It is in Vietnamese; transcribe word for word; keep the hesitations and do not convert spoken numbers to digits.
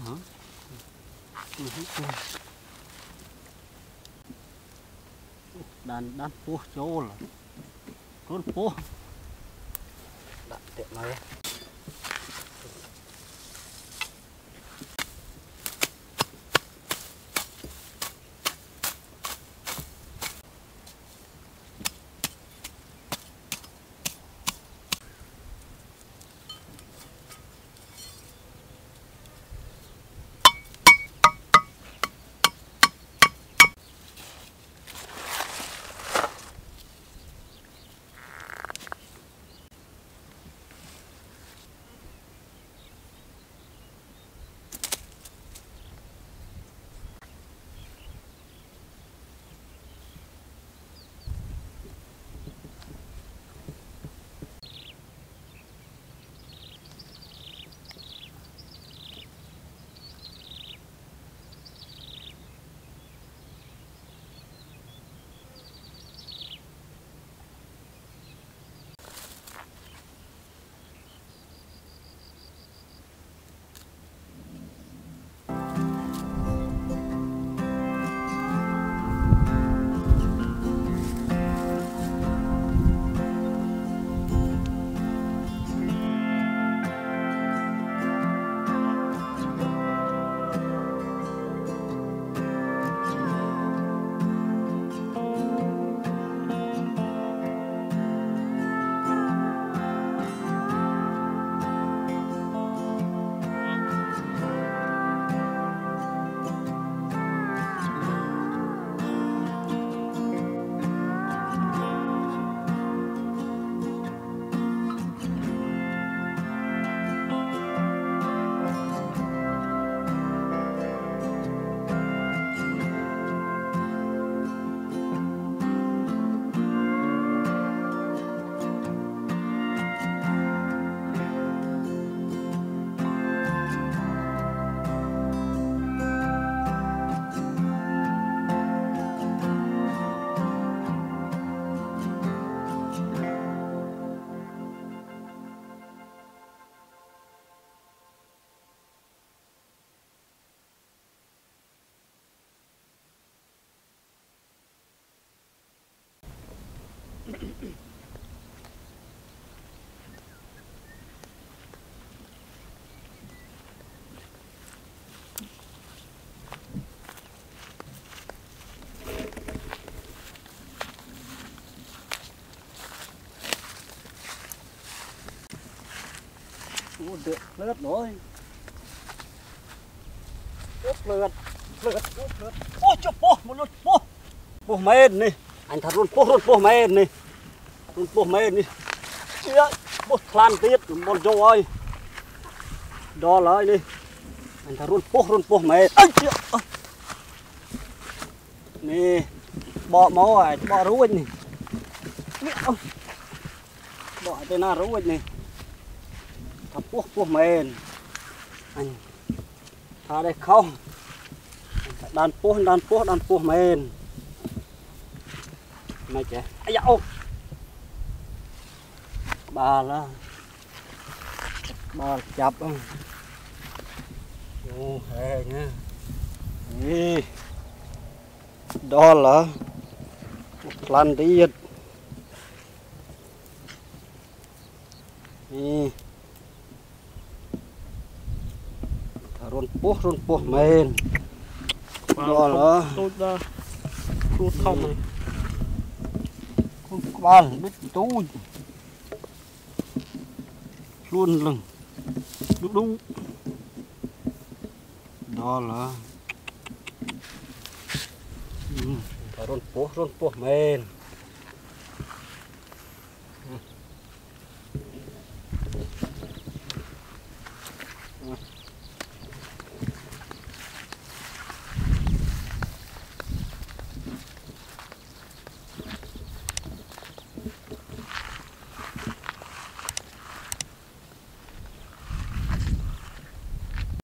hả? Đàn đàn pua chỗ là con pua đặt tiệm này được lướt rồi lướt lướt lướt lướt ôi chụp po một lượt po po mền đi anh thật luôn po luôn po mền đi luôn po mền đi po plan tiết một chỗ ơi đó lại đi anh thật luôn po luôn po mền nè bỏ máu à bỏ rú anh này bỏ tên nào rú anh này thập quốc quốc mền anh thà đây không đàn quốc đàn quốc đàn quốc mền mày trẻ ai dạo bà là bà chập không ô hề nhá đi đó là lan tiết đi run puh run puh mền đó là tôi ra tôi thông này con bàn biết tôi luôn lừng đúng đúng đó là run puh run puh mền